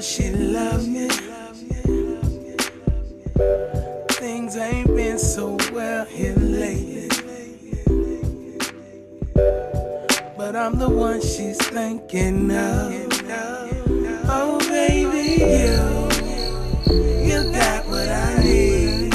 she love me. Things ain't been so well here lately, but I'm the one she's thinking of. Oh baby, you got what I need.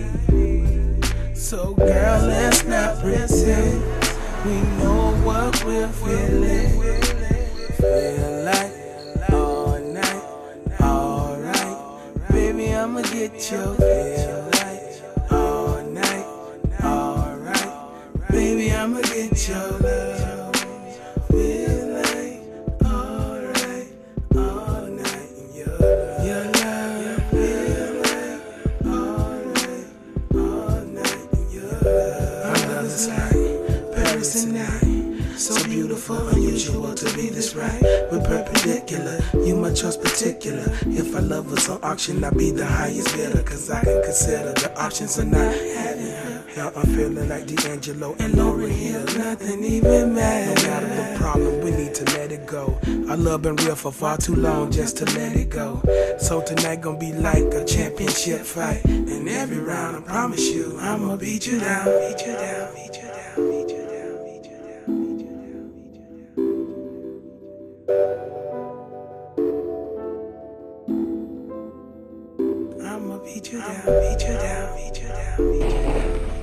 So girl, let's not pretend we know what we're feeling. Feel like all night, alright. Baby, I'ma get you. Feel like all night, alright. Baby, I'ma get your love. Feel like alright, all night. Your love. Feel like alright, all night. Your love. Our love is like Paris tonight. So beautiful, unusual to be this right. We're perpendicular, you my choice particular. If our love was on auction, I'd be the highest bidder. Cause I can consider the options of not having her. Now I'm feeling like D'Angelo and Lauryn Hill. Nothing even matters. No matter the problem, we need to let it go. Our love been real for far too long just to let it go. So tonight gonna be like a championship fight. And every round I promise you, I'ma beat you down, beat you down, beat you down, beat you down. I'ma beat you down, beat you down, beat you down, beat you down.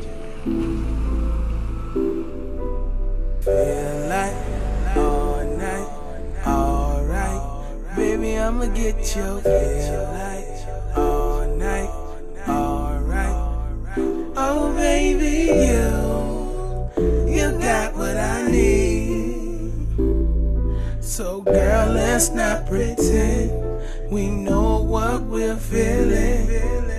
Feel like all night, alright. Baby, I'ma get you. Feel like all night, alright. Oh baby, you got what I need. So girl, let's not pretend we know what we're feeling.